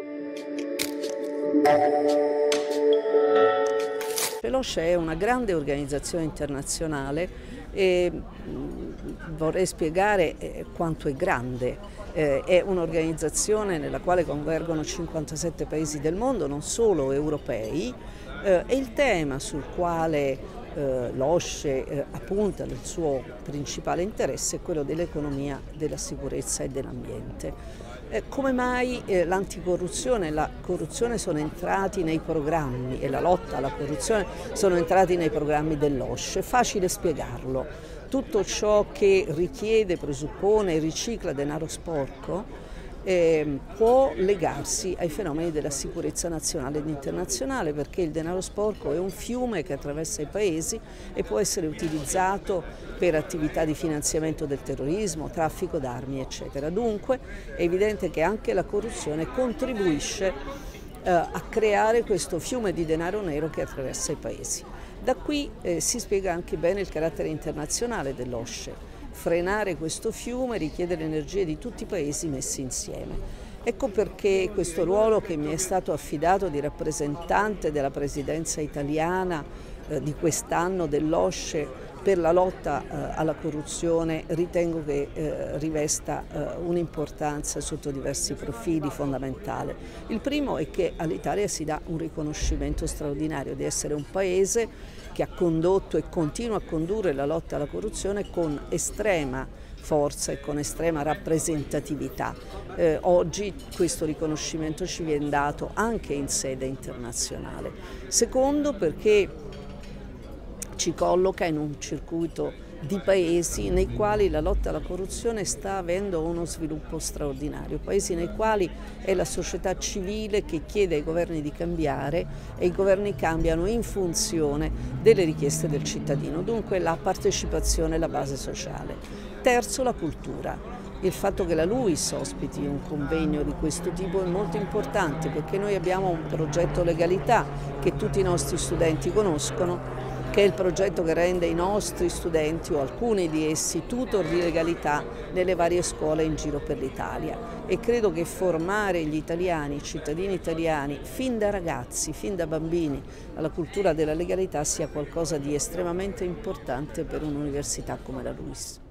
L'OSCE è una grande organizzazione internazionale e vorrei spiegare quanto è grande. È un'organizzazione nella quale convergono 57 paesi del mondo, non solo europei, e il tema sul quale l'OSCE appunta il suo principale interesse è quello dell'economia, della sicurezza e dell'ambiente. Come mai l'anticorruzione e la corruzione sono entrati nei programmi e la lotta alla corruzione sono entrati nei programmi dell'OSCE? È facile spiegarlo. Tutto ciò che richiede, presuppone e ricicla denaro sporco può legarsi ai fenomeni della sicurezza nazionale ed internazionale, perché il denaro sporco è un fiume che attraversa i paesi e può essere utilizzato per attività di finanziamento del terrorismo, traffico d'armi, eccetera. Dunque è evidente che anche la corruzione contribuisce a creare questo fiume di denaro nero che attraversa i paesi. Da qui si spiega anche bene il carattere internazionale dell'OSCE. Frenare questo fiume richiede le energie di tutti i paesi messi insieme. Ecco perché questo ruolo che mi è stato affidato di rappresentante della presidenza italiana di quest'anno dell'OSCE per la lotta alla corruzione ritengo che rivesta un'importanza sotto diversi profili fondamentale. Il primo è che all'Italia si dà un riconoscimento straordinario di essere un paese che ha condotto e continua a condurre la lotta alla corruzione con estrema forza e con estrema rappresentatività. Oggi questo riconoscimento ci viene dato anche in sede internazionale. Secondo, perché ci colloca in un circuito di paesi nei quali la lotta alla corruzione sta avendo uno sviluppo straordinario, paesi nei quali è la società civile che chiede ai governi di cambiare e i governi cambiano in funzione delle richieste del cittadino, dunque la partecipazione è la base sociale. Terzo, la cultura. Il fatto che la LUISS ospiti un convegno di questo tipo è molto importante, perché noi abbiamo un progetto legalità che tutti i nostri studenti conoscono, che è il progetto che rende i nostri studenti o alcuni di essi tutor di legalità nelle varie scuole in giro per l'Italia, e credo che formare gli italiani, i cittadini italiani, fin da ragazzi, fin da bambini, alla cultura della legalità sia qualcosa di estremamente importante per un'università come la LUISS.